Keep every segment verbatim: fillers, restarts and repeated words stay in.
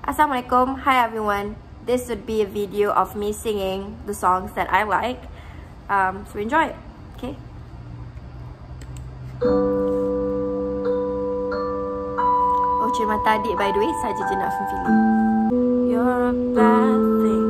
Assalamualaikum, hi everyone. This would be a video of me singing the songs that I like. Um, so enjoy it, okay? Oh, cuma tadi by the way, saja je nak feeling. You're a bad thing.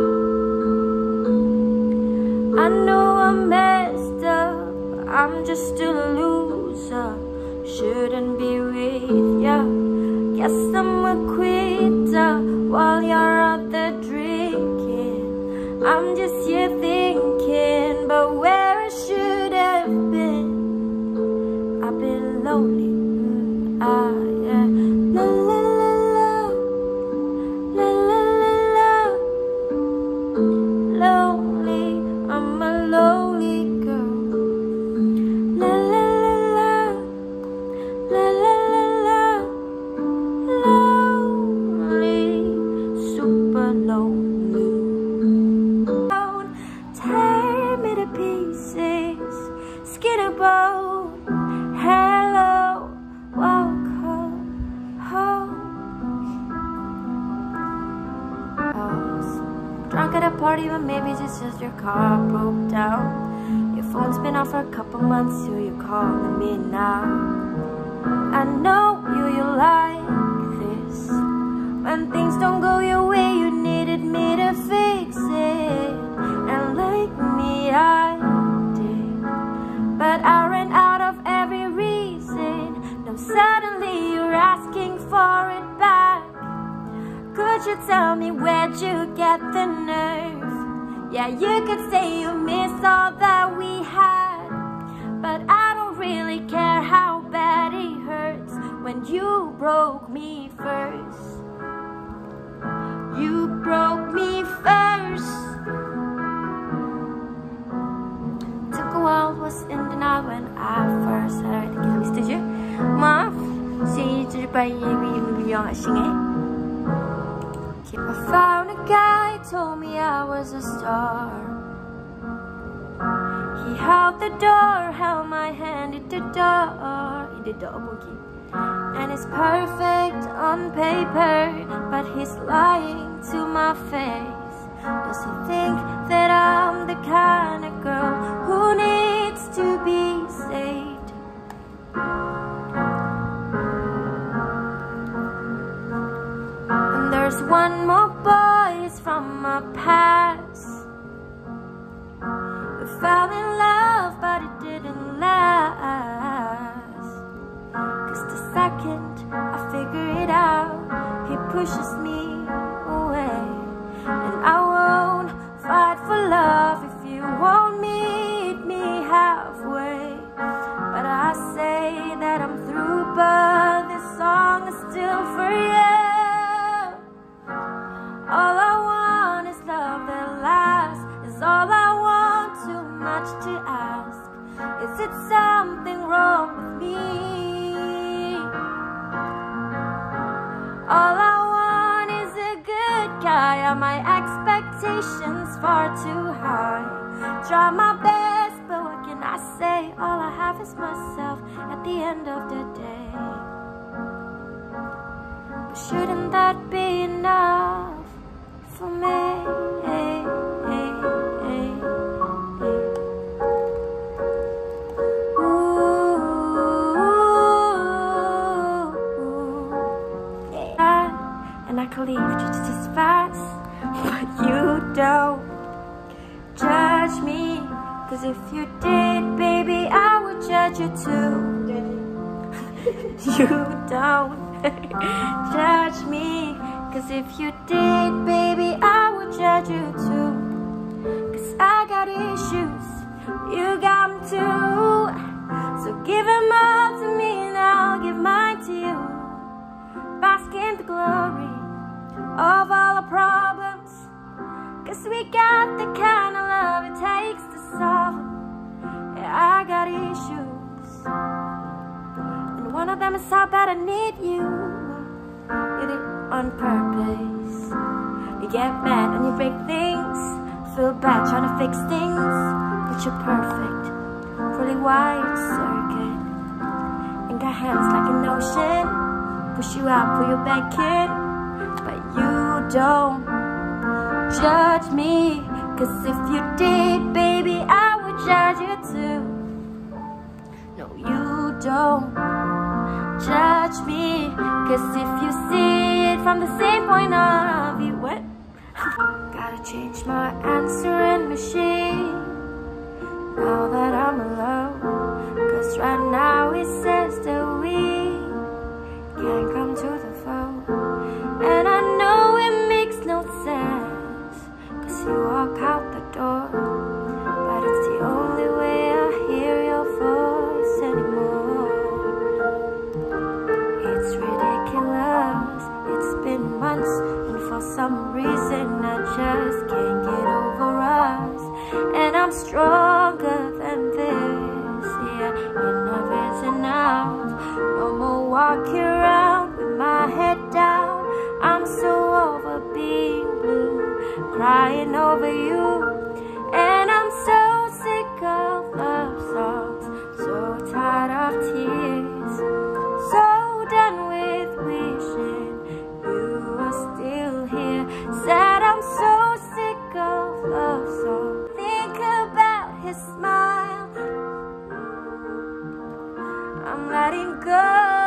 I know I messed up, I'm just a loser. Shouldn't be with ya. Guess I'm a quitter while you're out there drinking. I'm just here thinking about where I should have been. I've been lonely. Mm, ah, yeah. La la la la. La la la la. Lonely. I'm a lonely girl. La la la la. La la la la. Lonely. Super lonely. Don't tear me to pieces. Skin and bone. Hello. Welcome home. I was drunk at a party, but maybe it's just your car broke down. Your phone's been off for a couple months, so you're calling me now. I know you, you like this. When things don't go your way, you needed me to fix it. And like me, I did. But I ran out of every reason. Now suddenly you're asking for it back. Could you tell me where'd you get the nerve? Yeah, you could say you miss all that we had, but I don't really care how bad it hurts when you broke me first. You broke me first. Took a while, was in denial when I first heard it. Kita setuju? Maaf, si terbaik yang asing eh. I found a guy, told me I was a star. He held the door, held my hand at the door. He did the oboki. And it's perfect on paper, but he's lying to my face. Does he think that I'm the kind of girl who needs to be saved? And there's one more boy, it's from my past, who fell in love, but it didn't last. Cause the second I figure it out, he pushes me away. And I won't fight for love if you won't meet me halfway. But I say that I'm through, but this song is still for you. All I want is love that lasts, is all I want, too much to ask. Is it something wrong with me? All I want is a good guy. Are my expectations far too high? Try my best, but what can I say? All I have is myself at the end of the day. But shouldn't that be enough for me? Hey, hey, hey, hey. Ooh, yeah. And I could leave just as fast, but you don't judge me. Cause if you did, baby, I would judge you too. You don't judge me. Cause if you did, baby, I would judge you too. Cause I got issues, you got them too. So give them all to me and I'll give mine to you. Bask in the glory of all our problems. Cause we got the kind of love it takes to solve them. Yeah, I got issues, and one of them is how bad I need you. You did on purpose. You get mad and you break things, feel bad trying to fix things, but you're perfect, fully wired circuit, and got hands like an ocean, push you out, pull you back in, but don't judge me, 'cause if you did, baby, I would judge you too. No, you don't judge me, 'cause if you see it from the same point of view. What? Gotta change my answering machine now that I'm alone, 'cause right now it says that we can't come to the phone. And I know it makes no sense, 'cause you walk out the door, but it's the only way I hear your voice anymore. It's ridiculous, it's been months, and for some reason I just can't get over us. And I'm stronger than this, yeah, enough is enough. No more walking around with my head down. I'm so over being blue, crying over you. And I'm so sick of love songs, so tired of tears, so done with wishing you were still here. Said I'm so sick of love songs. Think about his smile, I'm letting go,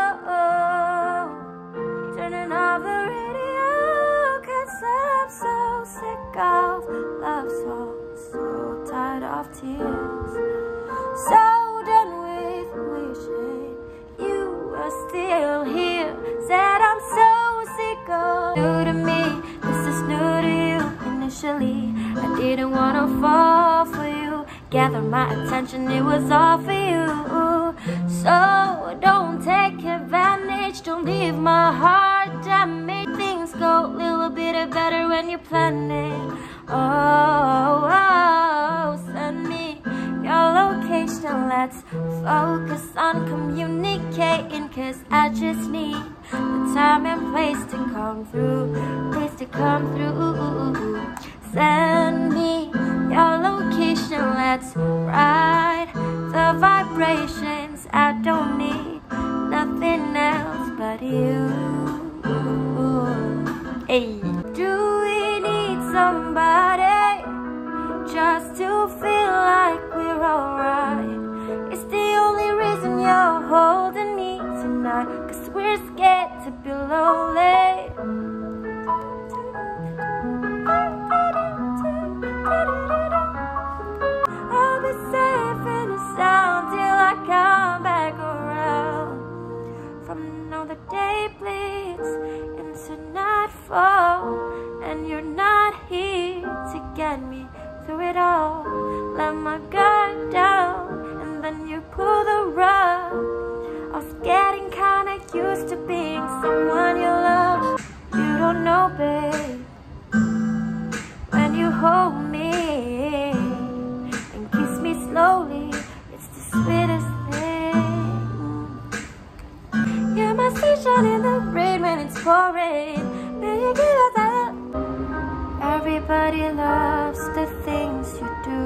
turning off the radio, 'cause I'm so sick of love songs, so tired of tears, so done with wishing you were still here. Said I'm so sick of new to me, this is new to you. Initially I didn't wanna fall for you, gather my attention, it was all for you. So don't take advantage, don't leave my heart damaged. Things go a little bit better when you're planning. Oh, oh, send me your location, let's focus on communicating, 'cause I just need the time and place to come through, place to come through. Send me your location, let's ride the vibrations. I don't need nothing else but you. Hey, do we need somebody just to feel like we're alright? It's the only reason you're holding me tonight, 'cause we're scared to be lonely. I'll be safe in the sound till I come back around. From now the day bleeds into nightfall, and you're not here to get me through it all. Let my guard down, and then you pull the rug. I was getting kinda used to being someone you love. You don't know, babe, when you hold me and kiss me slowly, it's the sweetest thing. You're my sunshine in the rain when it's pouring. May you give us that. Everybody loves the things you do,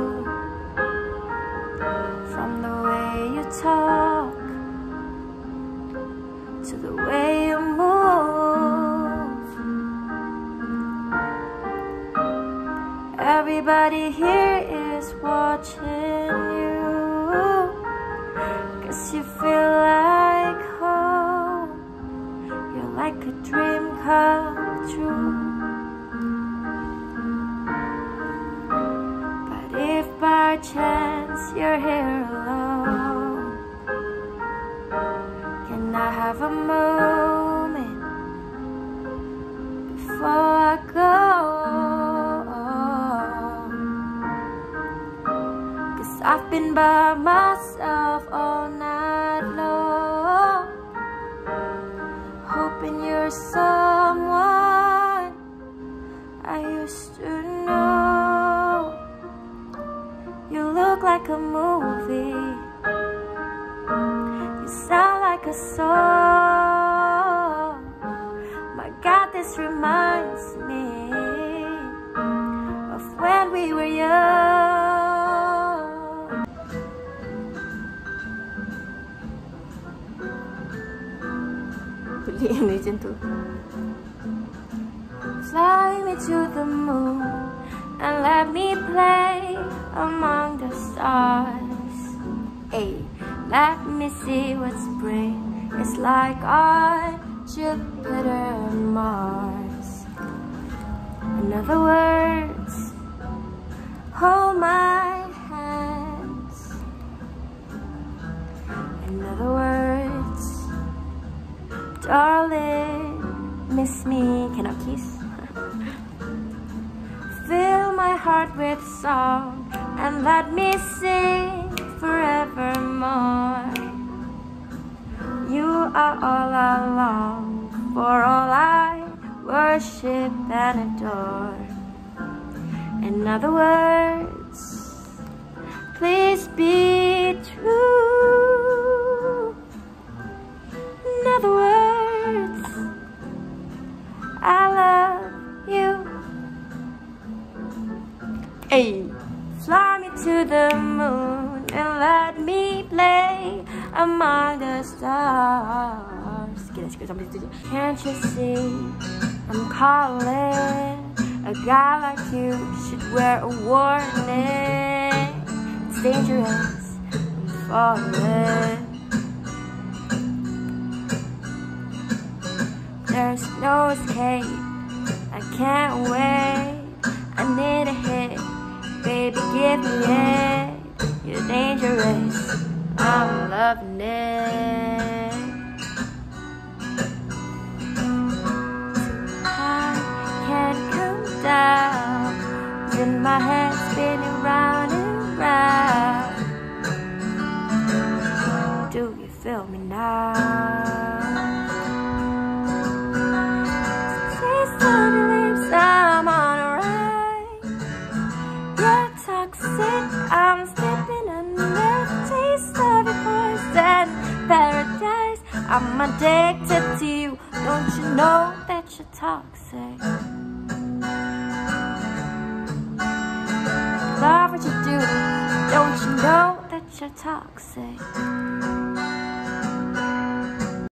from the way you talk to the way you move. Everybody here is watching you, 'cause you feel like home. You're like a dream come true. But if by chance you're here alone, can I have a moment before I go? 'Cause I've been by myself all night long, hoping you're someone I used to know. You look like a movie, you sound like a song. My God, this reminds me of when we were young. Huliin mo dyan to. Fly to the moon and let me play among the stars. Hey, let me see what spring is like on Jupiter and Mars. In other words, hold my hands. In other words, darling, miss me. Can I kiss? Fill my heart with song and let me sing forevermore. You are all I long for, all I worship and adore. In other words, please be true. In other words, I love you. Hey, fly me to the moon and let me play among the stars. Can't you see I'm calling? A guy like you should wear a warning. It's dangerous, I'm falling. There's no escape, I can't wait. I need a hit, baby, give me it. You're dangerous, I'm loving it. I can't come down, in my head spinning round and round. Do you feel me now? Taste of your lips, I'm on a ride. You're toxic, I'm stepping under. Taste of your poison, paradise. I'm addicted to you. Don't you know that you're toxic? Love what you do. Don't you know that you're toxic?